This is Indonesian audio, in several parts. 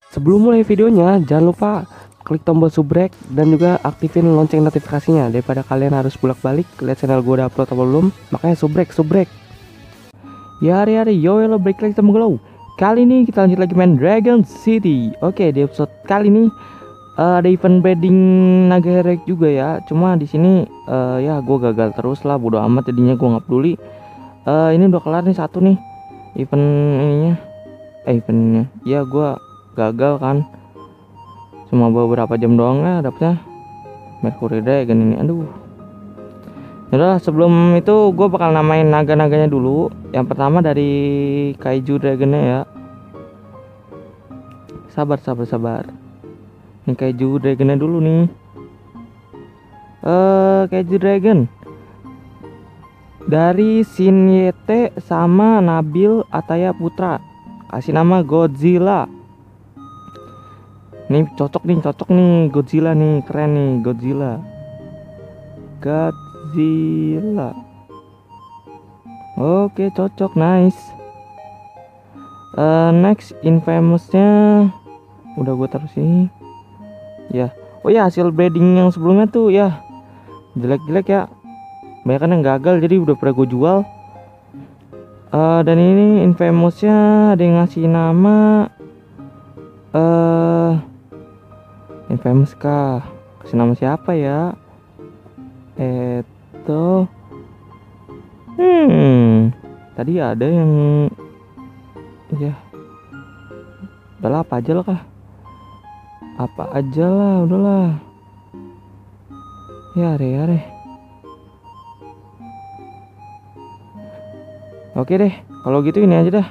Sebelum mulai videonya, jangan lupa klik tombol subrek dan juga aktifin lonceng notifikasinya daripada kalian harus bolak-balik lihat channel gue udah upload atau belum. Makanya subrek. Ya hari-hari, yo hello, break lagi sama Glow. Kali ini kita lanjut lagi main Dragon City. Oke, di episode kali ini ada event breeding naga heroic juga ya. Cuma di sini ya gue gagal terus lah, bodo amat jadinya gue nggak peduli. Ini udah kelar nih satu nih event ininya. Eventnya ya gue gagal kan, cuma beberapa jam doang ya dapetnya Mercury Dragon ini. Aduh, yaudah, sebelum itu gue bakal namain naga-naganya dulu. Yang pertama dari Kaiju Dragonnya ya. Sabar. Ini Kaiju Dragonnya dulu nih. Kaiju Dragon dari Shin Yete sama Nabil Ataya Putra, kasih nama Godzilla. Nih cocok nih Godzilla nih, keren nih Godzilla. Oke, cocok, nice. Next Infamousnya udah gue taruh sini ya. Oh ya, hasil breeding yang sebelumnya tuh ya jelek-jelek ya, banyak kan yang gagal, jadi udah pernah gue jual. Dan ini Infamousnya ada yang ngasih nama Infamous kah? Kasih nama siapa ya? Tadi ada yang ya udahlah, apa aja lah, udahlah ya, are. Oke deh, kalau gitu ini aja dah.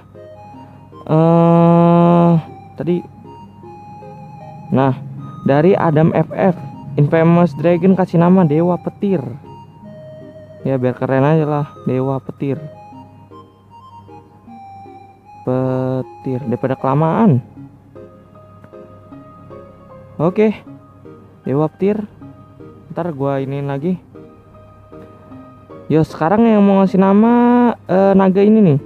Tadi nah, dari Adam FF, Infamous Dragon kasih nama Dewa Petir. Ya biar keren aja lah, Dewa Petir daripada kelamaan. Oke, Dewa Petir, ntar gua iniin lagi. Yo, sekarang yang mau ngasih nama naga ini nih.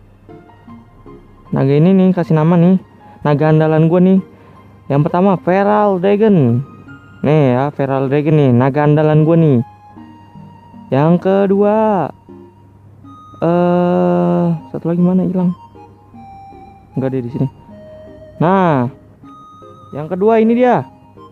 Naga ini nih kasih nama nih, naga andalan gua nih. Yang pertama Feral Dragon. Nih ya, Feral Dragon nih, naga andalan gua nih. Yang kedua satu lagi mana hilang? Enggak deh, di sini. Nah, yang kedua ini dia.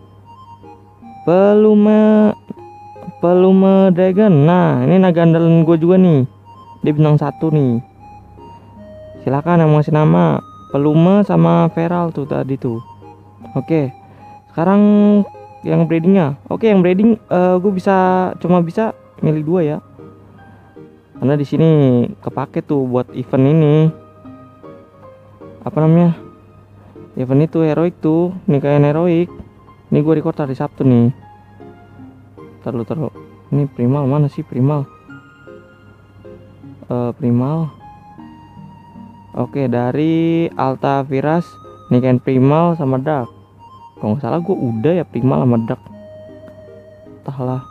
Pelume Dragon. Nah, ini naga andalan gue juga nih. Dia bintang 1 nih. Silakan yang mau kasih nama Pelume sama Feral tuh tadi tuh. Oke. Sekarang yang breedingnya. Oke, yang breeding gue cuma bisa milih 2 ya. Karena di sini kepake tuh buat event ini. Apa namanya? Event itu heroic tuh, nikahin heroic. Ini gue record hari Sabtu nih. Taruh. Ini primal mana sih primal? Primal. Oke, dari Alta Viras nikahin primal sama dark. Kalau nggak salah gue udah ya primal sama dark. Entahlah.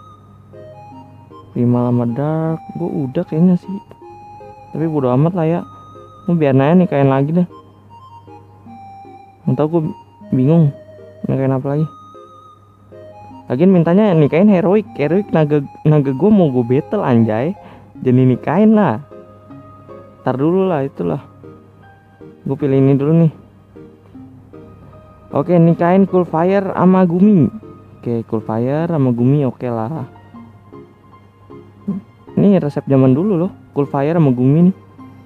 Primal sama dark gue udah kayaknya sih. Tapi bodo amat lah ya. Mau biar nanya nikahin lagi deh. Entah, gue bingung nikahin apa lagi. Lagian mintanya nikahin heroic naga gue mau gue battle anjay. Jadi nikahin lah. Ntar dulu lah, itulah. Gue pilih ini dulu nih. Oke, nikahin Coolfire sama Gumi. Oke, Coolfire sama Gumi oke lah. Ini resep zaman dulu loh, Coolfire sama Gumi nih.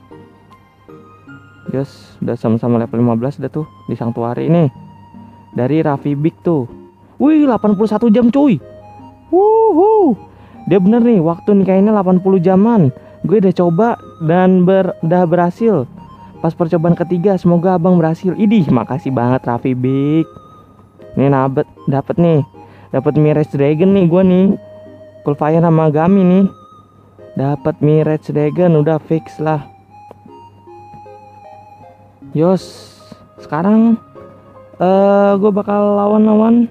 Yes, udah sama-sama level 15 dah tuh di Sanctuary ini. Dari Raffi Big tuh. Wih, 81 jam cuy. Wuhu. Dia bener nih, waktu nikahinnya 80 jaman. Gue udah coba dan udah berhasil. Pas percobaan ketiga, semoga abang berhasil. Idih, makasih banget Raffi Big. Nih dapet nih. Dapat Mirage Dragon nih gue nih. Coolfire sama Gami nih. Dapat Mirage Dragon, udah fix lah. Yos, sekarang gue bakal lawan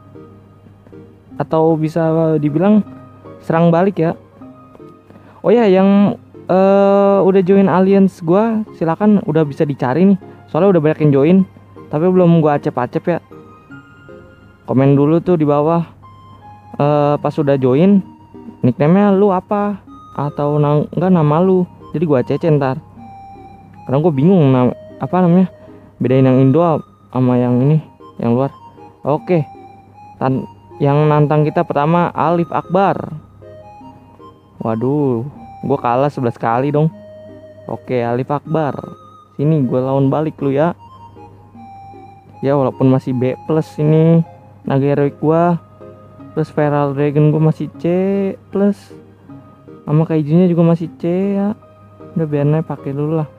atau bisa dibilang serang balik ya. Oh ya, yang udah join alliance gue silakan, udah bisa dicari nih. Soalnya udah banyak yang join. Tapi belum gua acep-acep ya. Komen dulu tuh di bawah pas sudah join, nickname-nya lu apa, atau enggak nama lu. Jadi gua cece ntar. Karena gue bingung apa namanya, bedain yang Indo sama yang ini, yang luar. Oke. Yang nantang kita pertama Alif Akbar. Waduh, gue kalah 11 kali dong. Oke, Alif Akbar. Sini gue lawan balik lu ya. Ya walaupun masih B plus ini naga heroic gue, plus feral dragon gue masih C plus, sama kaijunya juga masih C ya. Udah biarnya pakai dulu lah.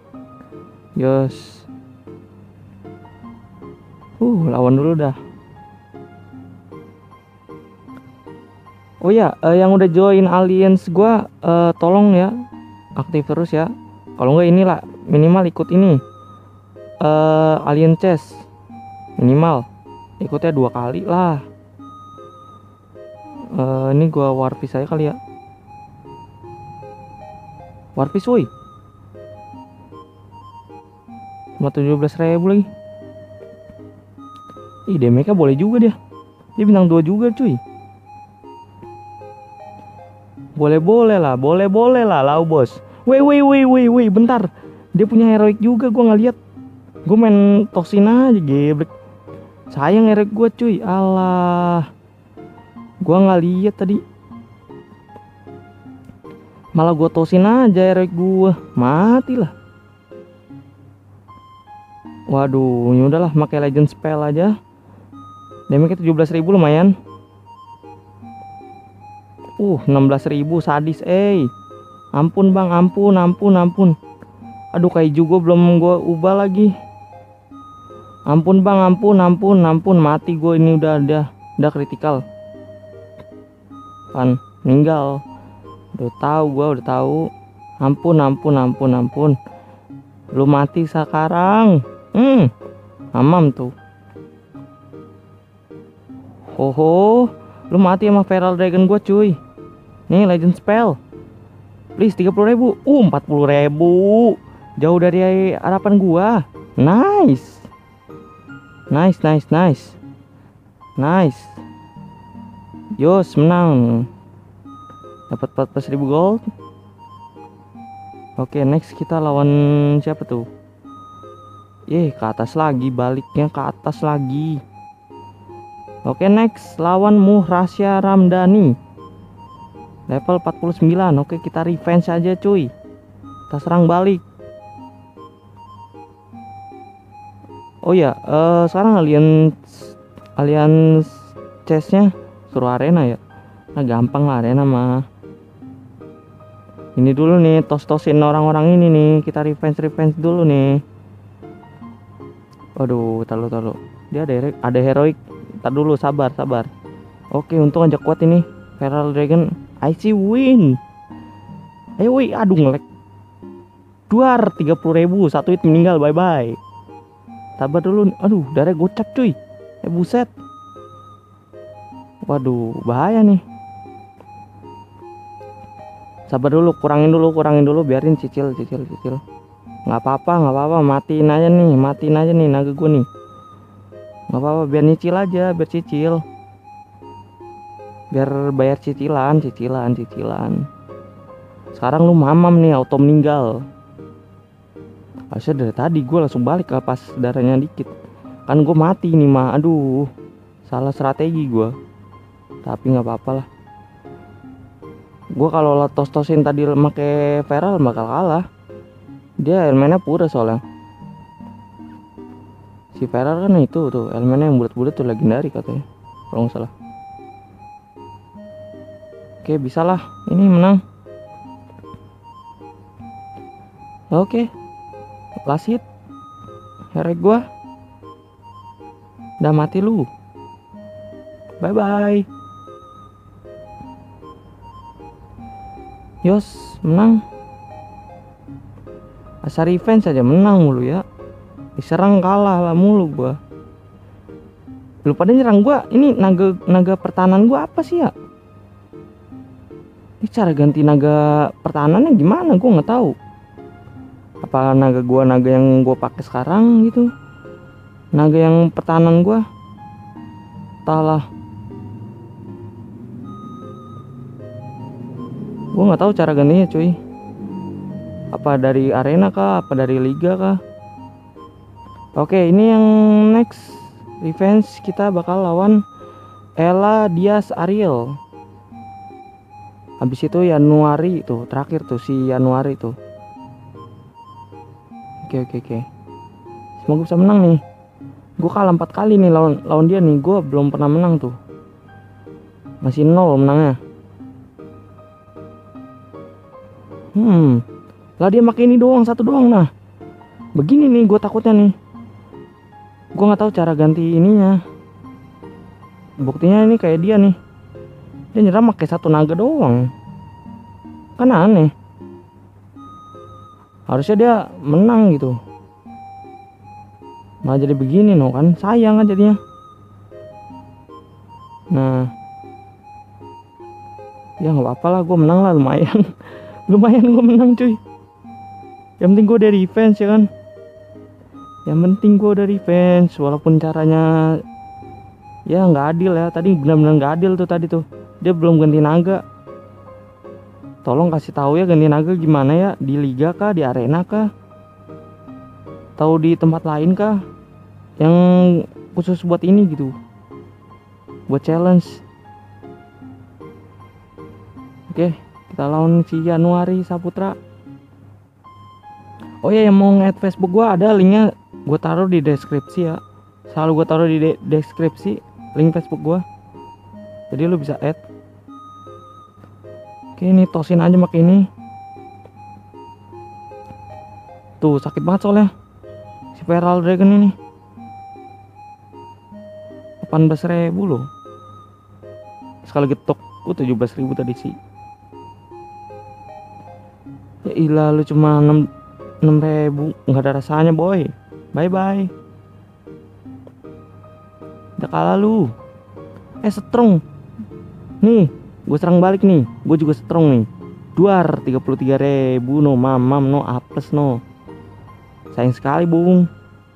Yos. Lawan dulu dah. Oh ya, yang udah join Alliance gua tolong ya aktif terus ya. Kalau enggak inilah minimal ikut ini. Alien Chess. Minimal ikutnya 2 kali lah. Ini gua warpis aja kali ya. Warpis woi. Cuma 17.000 lagi. Ih, damage-nya boleh juga dia. Dia bintang 2 juga cuy. Boleh lah lau bos. Woi, bentar. Dia punya heroic juga, gua nggak lihat. Gua main tosin aja geblek. Sayang heroic gua cuy. Alah. Gua nggak lihat tadi. Malah gua tosin aja heroic gua. Matilah. Waduh, ini udahlah pakai legend spell aja. Damage-nya 17.000 lumayan. 16.000 sadis, Ampun bang, ampun. Aduh, kaiju gua belum gua ubah lagi. Ampun bang, ampun. Mati gua ini udah kritikal. Pan, meninggal. Udah tahu. Ampun. Lu mati sekarang. Amam tuh. Lu mati sama feral dragon gua cuy. Nih legend spell. Please 30.000. 40.000. Jauh dari harapan gua. Nice. Yos, menang. Dapat 14.000 gold. Oke, next kita lawan siapa tuh? Ke atas lagi, baliknya ke atas lagi. Oke, next lawan Muhrasya Ramdhani. Level 49. Oke, kita revenge aja cuy. Kita serang balik. Oh ya, sekarang Alliance chestnya suruh arena ya. Nah, gampang lah arena mah. Ini dulu nih, tos-tosin orang-orang ini nih. Kita revenge dulu nih. Waduh, taruh. Dia ada heroic. Tar dulu, sabar. Oke, untung aja kuat ini. Feral Dragon, I see win. Ayo woi, aduh ngelek. Duar 30.000, 1 hit meninggal, bye. Sabar dulu. Aduh, darah gocap cuy. Buset. Waduh, bahaya nih. Sabar dulu, kurangin dulu, biarin cicil. Nggak apa-apa, matiin aja nih naga gue nih. Nggak apa-apa, biar nyicil aja, biar bayar cicilan. Sekarang lu mamam nih, auto meninggal. Harusnya dari tadi gue langsung balik ke pas darahnya dikit. Kan gue mati nih mah, aduh, salah strategi gue. Tapi nggak apa-apa lah. Gue kalau tos-tosin tadi make feral bakal kalah. Dia elemennya pura soalnya. Si feral kan itu tuh elemennya yang bulat-bulat tuh legendary katanya, kalau nggak salah. Oke, bisa lah, ini menang. Oke, last hit. Heroic gua udah mati lu. Bye. Yos, menang. Asal revenge aja menang mulu ya. Diserang kalah lah mulu gua. Lu pada nyerang gua. Ini naga pertahanan gua apa sih ya? Ini cara ganti naga pertahanannya gimana? Gua nggak tahu. Apa naga yang gua pakai sekarang gitu? naga yang pertahanan gua. Entahlah. Gua nggak tahu cara gantinya cuy. Apa dari arena kah? Apa dari liga kah? Oke, ini yang next revenge kita bakal lawan Ella Diaz Ariel. Habis itu Januari tuh, terakhir tuh si Januari tuh. Oke. Semoga bisa menang nih. Gue kalah 4 kali nih lawan dia nih. Gue belum pernah menang tuh. Masih 0 menangnya. Lah dia pakai ini doang, satu doang. Nah begini nih gue takutnya nih. Gue nggak tahu cara ganti ininya. Buktinya ini kayak dia nih. Dia nyerang pakai satu naga doang. Kan aneh. Harusnya dia menang gitu. Malah jadi begini no kan. Sayang kan jadinya. Nah. Ya nggak apa-apa lah, gue menang lah, lumayan. Lumayan gue menang cuy. Yang penting gue udah revenge ya kan. Yang penting gue udah revenge. Walaupun caranya ya nggak adil ya. Tadi benar-benar nggak adil tuh tadi tuh. Dia belum ganti naga. Tolong kasih tahu ya ganti naga gimana ya. Di liga kah, di arena kah, tahu di tempat lain kah, yang khusus buat ini gitu, buat challenge. Oke, kita lawan si Januari Saputra. Oh ya, yang mau nge-add Facebook gua ada linknya, gue taruh di deskripsi ya. Selalu gue taruh di deskripsi link Facebook gua. Jadi lu bisa add. Oke, ini tosin aja pakai ini. Tuh sakit banget soalnya si Feral Dragon ini. 18.000 loh. Sekali getok 17.000 tadi sih. Ya ilah, lu cuma 6.000, nggak ada rasanya boy. Bye bye. Udah kalah lu. Strong. Nih, gue serang balik nih. Gue juga strong nih. Duar 33.000 no, mamam no, apes no. Sayang sekali bung.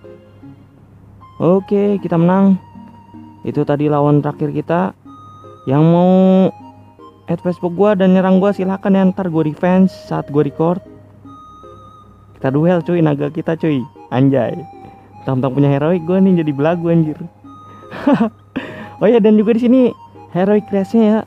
Oke, kita menang. Itu tadi lawan terakhir kita. Yang mau add Facebook gua dan nyerang gua silahkan ya, ntar gue revenge saat gue record. Kita duel cuy, naga kita cuy. Anjay. Tentang punya heroic gue nih jadi belagu anjir. Oh ya, dan juga di sini heroic race-nya ya.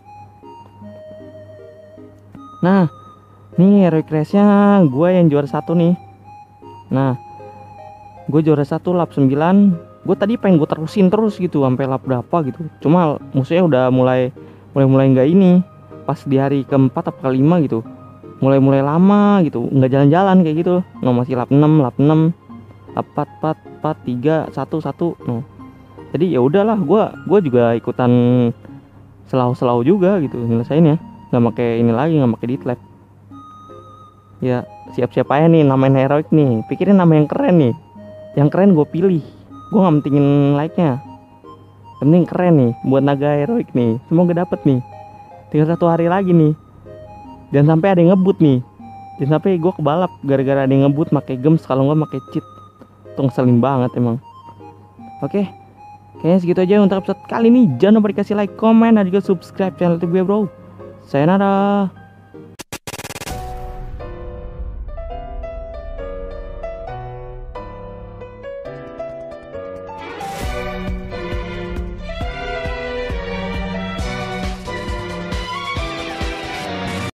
Nah, nih heroic race-nya gue yang juara 1 nih. Nah, gue juara 1 lap 9. Gue tadi pengen gue terusin terus gitu sampai lap berapa gitu. Cuma musuhnya udah mulai nggak ini. Pas di hari keempat atau kelima gitu, mulai lama gitu, nggak jalan-jalan kayak gitu. No, masih lap 6, lap 4, 3, 1. No. Jadi ya udahlah, gue juga ikutan selau juga gitu nyelesainnya. Nggak pakai ini lagi, nggak pakai ditlap. Ya siap-siap aja nih namain heroic nih. Pikirin nama yang keren nih. Yang keren gue pilih. Gue nggak mentingin like-nya. Penting keren nih buat naga heroic nih. Semoga dapet nih. Tinggal 1 hari lagi nih. Dan sampai ada yang ngebut nih. Dan sampai gue kebalap gara-gara ada yang ngebut pakai gems, kalau nggak pakai cheat. Itu ngeselin banget emang. Oke. Kayaknya segitu aja untuk episode kali ini. Jangan lupa dikasih like, komen, dan juga subscribe channel YouTube gue bro. Sayonara.